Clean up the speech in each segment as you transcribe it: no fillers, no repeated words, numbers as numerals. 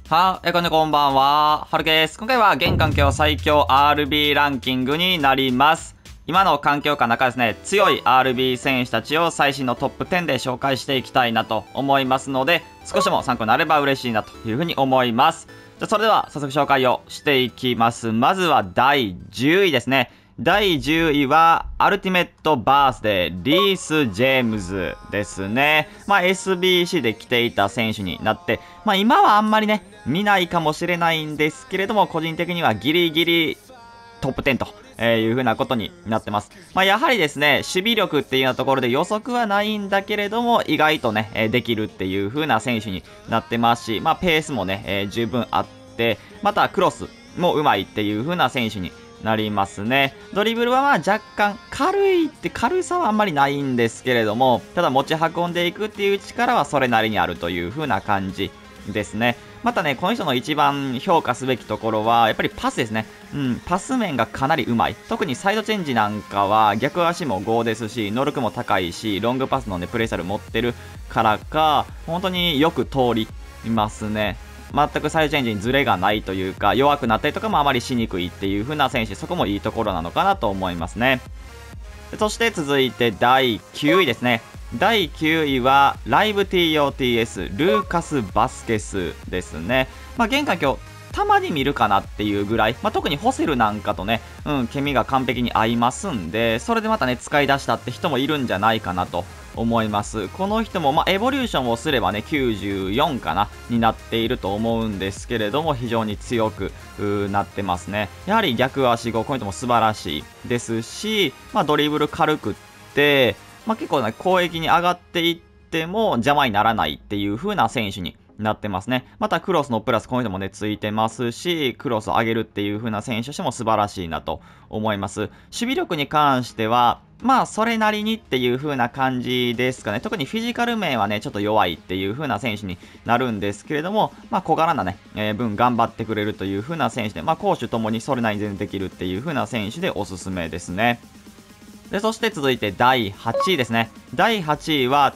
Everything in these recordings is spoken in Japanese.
こんばんは。はるけです。今回は現環境最強 RB ランキングになります。今の環境下の中ですね、強い RB 選手たちを最新のトップ10で紹介していきたいなと思いますので、少しでも参考になれば嬉しいなというふうに思います。じゃあそれでは早速紹介をしていきます。まずは第10位ですね。第10位は、アルティメットバースデー、リース・ジェームズですね。SBC で来ていた選手になって、今はあんまりね、見ないかもしれないんですけれども、個人的にはギリギリトップ10という風なことになってます。やはりですね、守備力っていうようなところで予測はないんだけれども、意外とね、できるっていう風な選手になってますし、ペースもね、十分あって、またクロスもうまいっていう風な選手になりますね。ドリブルは若干軽さはあんまりないんですけれども、ただ持ち運んでいくっていう力はそれなりにあるという風な感じですね。またね、この人の一番評価すべきところは、やっぱりパスですね。パス面がかなりうまい。特にサイドチェンジなんかは逆足も5ですし、能力も高いし、ロングパスのね、プレースタイル持ってるからか、本当によく通りますね。全くサイドチェンジにズレがないというか、弱くなったりとかもあまりしにくいっていう風な選手、そこもいいところなのかなと思いますね。そして続いて第9位ですね。第9位はライブ TOTS ルーカス・バスケスですね。現環境たまに見るかなっていうぐらい、特にホセルなんかとね、ケミが完璧に合いますんで、それでまたね、使い出したって人もいるんじゃないかなと思います。この人も、エボリューションをすればね、94かな、になっていると思うんですけれども、非常に強くなってますね。やはり逆足後、この人も素晴らしいですし、ドリブル軽くって、結構ね、攻撃に上がっていっても邪魔にならないっていう風な選手になってますね。またクロスのプラスこの人もねついてますし、クロスを上げるっていう風な選手としても素晴らしいなと思います。守備力に関してはそれなりにっていう風な感じですかね。特にフィジカル面はねちょっと弱いっていう風な選手になるんですけれども、小柄なね、分頑張ってくれるという風な選手で、攻守ともにそれなりに全然できるっていう風な選手でおすすめですね。そして続いて第8位ですね。第8位は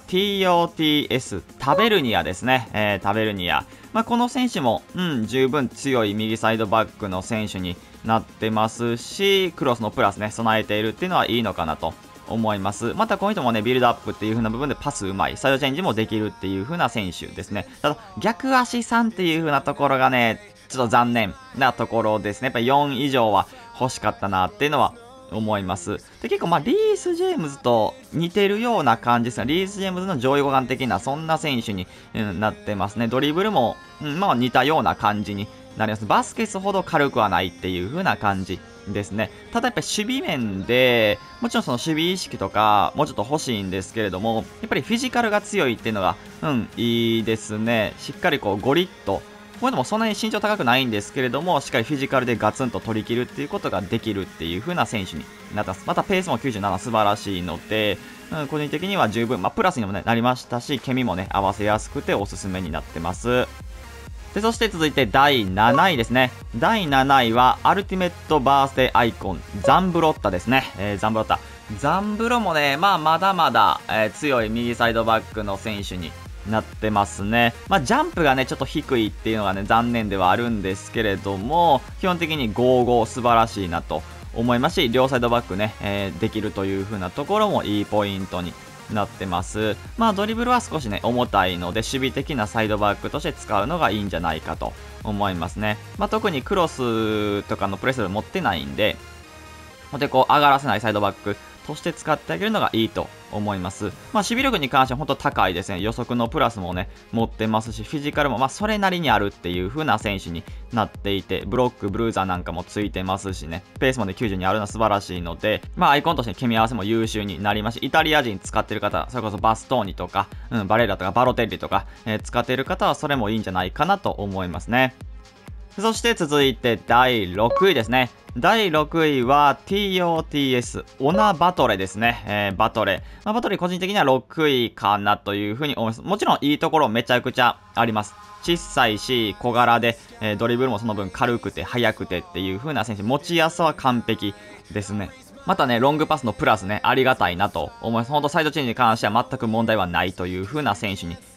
TOTS タベルニアですね。タベルニア。この選手も、十分強い右サイドバックの選手になってますし、クロスのプラスね、備えているっていうのはいいのかなと思います。またこの人もね、ビルドアップっていう風な部分でパスうまい、サイドチェンジもできるっていう風な選手ですね。ただ、逆足3っていう風なところがね、ちょっと残念なところですね。やっぱり4以上は欲しかったなっていうのは思います。で、結構リース・ジェームズと似てるような感じですが、リース・ジェームズの上位互換的なそんな選手に、なってますね。ドリブルも、似たような感じになります。バスケスほど軽くはないっていう風な感じですね。ただやっぱり守備面で、もちろんその守備意識とかもうちょっと欲しいんですけれども、やっぱりフィジカルが強いっていうのが、いいですね。しっかりこうゴリッとこういうのもそんなに身長高くないんですけれども、しっかりフィジカルでガツンと取り切るっていうことができるっていう風な選手になってます。またペースも97素晴らしいので、個人的には十分、プラスにも、ね、なりましたし、ケミもね、合わせやすくておすすめになってます。そして続いて第7位ですね。第7位はアルティメットバースデーアイコン、ザンブロッタですね。ザンブロッタ。ザンブロもね、まだまだ、強い右サイドバックの選手になってますね。ジャンプがね、ちょっと低いっていうのがね、残念ではあるんですけれども、基本的に5-5素晴らしいなと思いますし、両サイドバックね、できるという風なところもいいポイントになってます。ドリブルは少しね、重たいので、守備的なサイドバックとして使うのがいいんじゃないかと思いますね。特にクロスとかのプレスを持ってないんで、上がらせないサイドバックとして使ってあげるのがいいと思います。守備力に関しては本当高いですね。予測のプラスもね、持ってますし、フィジカルもそれなりにあるっていう風な選手になっていて、ブロック、ブルーザーなんかもついてますしね、ペースもね、90にあるのは素晴らしいので、アイコンとして組み合わせも優秀になりますし、イタリア人使ってる方、それこそバストーニとか、バレラとかバロテッリとか、使ってる方はそれもいいんじゃないかなと思いますね。そして続いて第6位ですね。第6位は TOTS オナバトレですね。バトレ。バトレ個人的には6位かなというふうに思います。もちろんいいところめちゃくちゃあります。小さいし小柄で、ドリブルもその分軽くて速くてっていう風な選手、持ちやすさは完璧ですね。またね、ロングパスのプラスね、ありがたいなと思います。ほんとサイドチェンジに関しては全く問題はないという風な選手に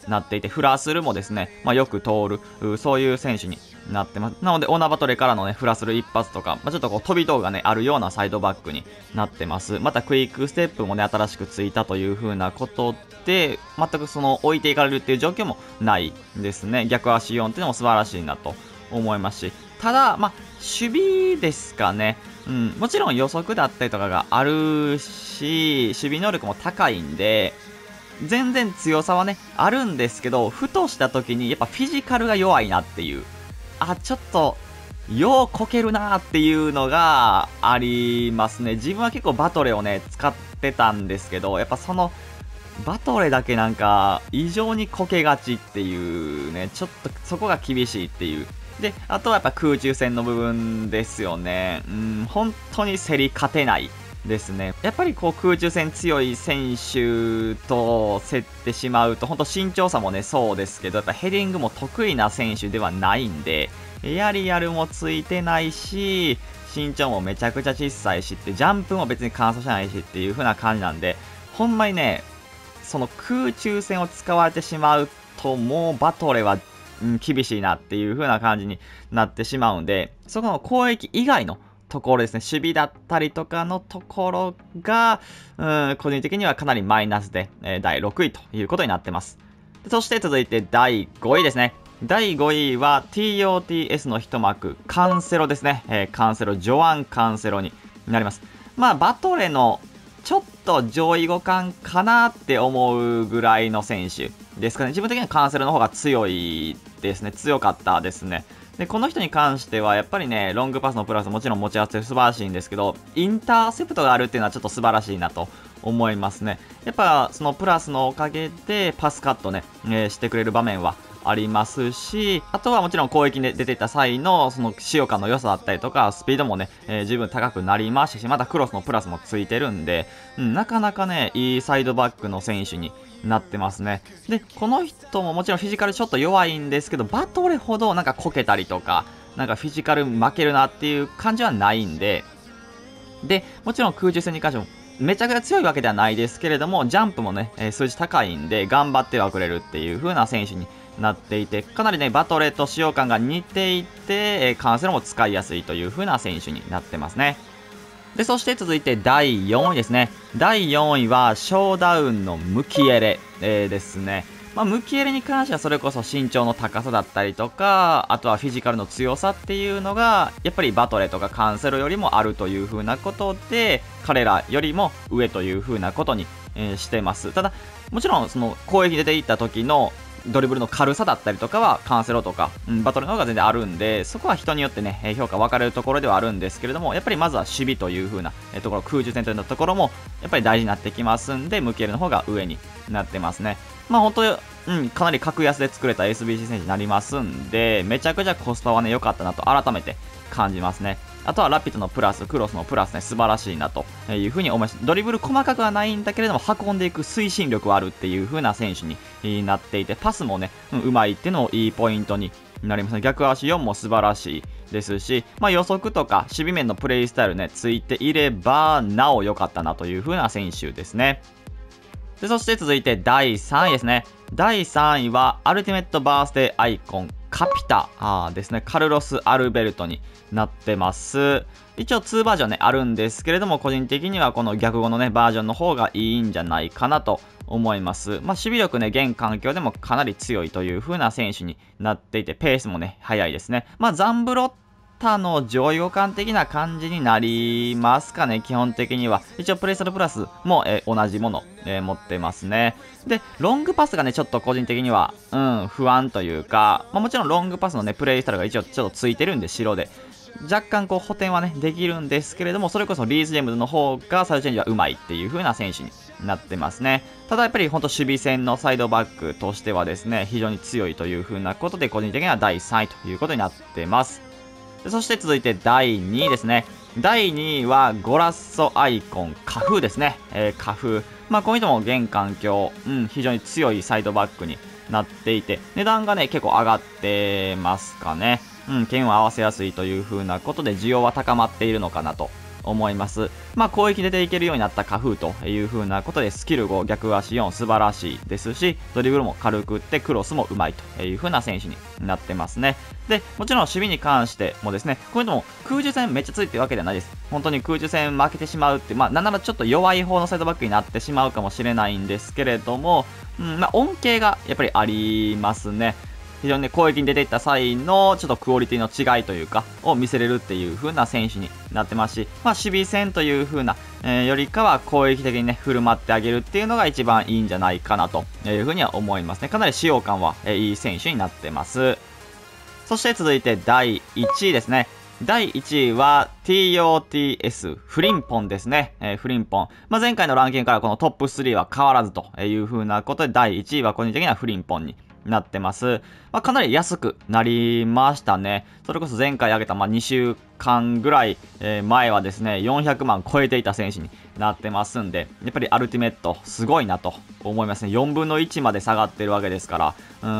なっていて、フラスルもですね、よく通る、そういう選手になってます。なので、オナバトレからのね、フラスル一発とか、ちょっとこう飛び道がね、あるようなサイドバックになってます。また、クイックステップもね、新しくついたという風なことで、全くその置いていかれるっていう状況もないですね。逆足4っていうのも素晴らしいなと思いますし、ただ、守備ですかね。もちろん予測だったりとかがあるし、守備能力も高いんで、全然強さはね、あるんですけど、ふとした時にやっぱフィジカルが弱いなっていう。ちょっと、ようこけるなーっていうのがありますね。自分は結構バトレをね、使ってたんですけど、やっぱその、バトレだけなんか、異常にこけがちっていうね、ちょっとそこが厳しいっていう。で、あとはやっぱ空中戦の部分ですよね。本当に競り勝てないですね。やっぱりこう空中戦強い選手と競ってしまうと、本当身長差もね、そうですけど、やっぱヘディングも得意な選手ではないんで、エアリアルもついてないし、身長もめちゃくちゃ小さいしって、ジャンプも別に乾燥しないしっていう風な感じなんで、ほんまにね、その空中戦を使われてしまうと、もうバトレは厳しいなっていう風な感じになってしまうんで、そこの攻撃以外のところですね、守備だったりとかのところが、個人的にはかなりマイナスで、第6位ということになってます。そして続いて第5位ですね。第5位は TOTS の一幕、カンセロですね。カンセロ、ジョアン・カンセロになります。バトレのちょっと上位互換かなって思うぐらいの選手ですかね。自分的にはカンセルの方が強いですね。強かったですね。で、この人に関しては、やっぱりね、ロングパスのプラスもちろん持ち合わせ素晴らしいんですけど、インターセプトがあるっていうのはちょっと素晴らしいなと思いますね。やっぱ、そのプラスのおかげで、パスカットね、してくれる場面はありますし、あとはもちろん攻撃で出ていた際のその使用感の良さだったりとか、スピードもね、十分高くなりましたし、またクロスのプラスもついてるんで、なかなかね、いいサイドバックの選手になってますね。で、この人ももちろんフィジカルちょっと弱いんですけど、バトレほどなんかこけたりとか、なんかフィジカル負けるなっていう感じはないんで、で、もちろん空中戦に関しても、めちゃくちゃ強いわけではないですけれども、ジャンプもね、数字高いんで、頑張ってはくれるっていう風な選手になっていて、かなりね、バトレと使用感が似ていて、カンセロも使いやすいという風な選手になってますね。で、そして続いて第4位ですね。第4位は、ショーダウンのムキエレ、ですね。ムキエレに関してはそれこそ身長の高さだったりとか、あとはフィジカルの強さっていうのが、やっぱりバトレとかカンセロよりもあるという風なことで、彼らよりも上という風なことに、してます。ただ、もちろんその攻撃出ていった時のドリブルの軽さだったりとかはカンセロとか、バトルの方が全然あるんで、そこは人によってね、評価分かれるところではあるんですけれども、やっぱりまずは守備という風なところ、空中戦というところもやっぱり大事になってきますんで、ムキエレの方が上になってますね。本当かなり格安で作れた SBC 選手になりますんで、めちゃくちゃコスパはね、良かったなと改めて感じますね。あとはラピッドのプラス、クロスのプラスね、素晴らしいなというふうに思います。ドリブル細かくはないんだけれども、運んでいく推進力はあるっていう風な選手になっていて、パスもね、うまいっていうのもいいポイントになりますね。逆足4も素晴らしいですし、予測とか守備面のプレイスタイルね、ついていれば、なお良かったなという風な選手ですね。で、そして続いて第3位ですね。第3位は、アルティメットバースデーアイコン、カピタですね。カルロス・アルベルトになってます。一応2バージョンね、あるんですけれども、個人的にはこの逆語のね、バージョンの方がいいんじゃないかなと思います。守備力ね、現環境でもかなり強いという風な選手になっていて、ペースもね、速いですね。ザンブロッタの上位互換的な感じになりますかね、基本的には。一応プレイスタイルプラスも、同じもの、持ってますね。で、ロングパスがね、ちょっと個人的には、不安というか、もちろんロングパスのね、プレイスタイルが一応ちょっとついてるんで、白で。若干こう補填はね、できるんですけれども、それこそリーズ・ジェームズの方がサイドチェンジはうまいっていう風な選手になってますね。ただやっぱり本当守備戦のサイドバックとしてはですね、非常に強いという風なことで、個人的には第3位ということになってます。そして続いて第2位ですね。第2位はゴラッソアイコン、カフーですね。カフー。この人も現環境、非常に強いサイドバックになっていて、値段がね、結構上がってますかね。剣を合わせやすいという風なことで需要は高まっているのかなと思います。攻撃出ていけるようになったカフーという風なことで、スキル5、逆足4素晴らしいですし、ドリブルも軽く打ってクロスもうまいという風な選手になってますね。で、もちろん守備に関してもですね、こういうのも空中戦めっちゃついてるわけではないです。本当に空中戦負けてしまうって、なんならちょっと弱い方のサイドバックになってしまうかもしれないんですけれども、恩恵がやっぱりありますね。非常に攻撃に出ていった際のちょっとクオリティの違いというかを見せれるっていう風な選手になってますし、守備戦という風な、よりかは攻撃的にね振る舞ってあげるっていうのが一番いいんじゃないかなという風には思いますね。かなり使用感はいい選手になってます。そして続いて第1位ですね。第1位は TOTS フリンポンですね。フリンポン。前回のランキングからこのトップ3は変わらずという風なことで、第1位は個人的にはフリンポンになってます。かなり安くなりましたね。それこそ前回挙げた2週間ぐらい前はですね、400万超えていた選手になってますんで、やっぱりアルティメットすごいなと思いますね。4分の1まで下がってるわけですから、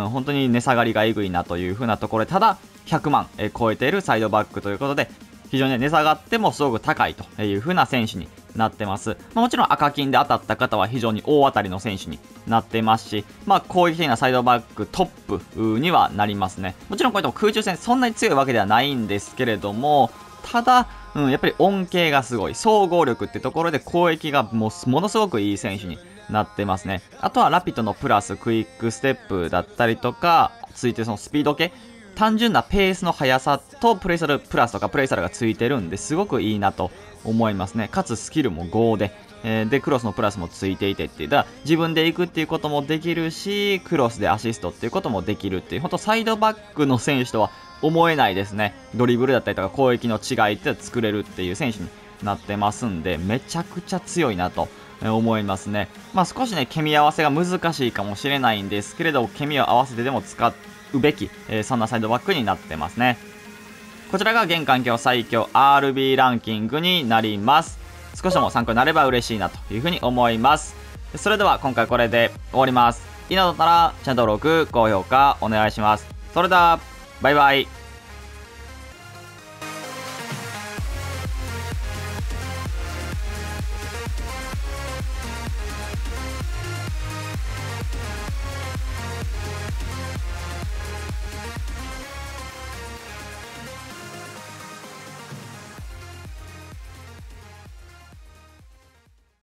本当に値下がりがえぐいなという風なところで、ただ100万超えているサイドバックということで、非常に値下がってもすごく高いという風な選手になってます。もちろん赤金で当たった方は非常に大当たりの選手になってますし、攻撃的なサイドバックトップにはなりますね。もちろんこういった空中戦そんなに強いわけではないんですけれども、ただ、やっぱり恩恵がすごい。総合力ってところで攻撃がものすごくいい選手になってますね。あとはラピッドのプラスクイックステップだったりとか、ついてそのスピード系、単純なペースの速さとプレイサルプラスとかプレイサルがついてるんですごくいいなと思いますね。かつスキルも5で、でクロスのプラスもついていてっていう、だから自分で行くっていうこともできるし、クロスでアシストっていうこともできるっていう、本当サイドバックの選手とは思えないですね。ドリブルだったりとか攻撃の違いって作れるっていう選手になってますんで、めちゃくちゃ強いなと思いますね。少しね、ケミ合わせが難しいかもしれないんですけれど、ケミを合わせてでも使うべき、そんなサイドバックになってますね。こちらが現環境最強 RB ランキングになります。少しでも参考になれば嬉しいなというふうに思います。それでは今回これで終わります。いいなだったらチャンネル登録、高評価お願いします。それではバイバイ。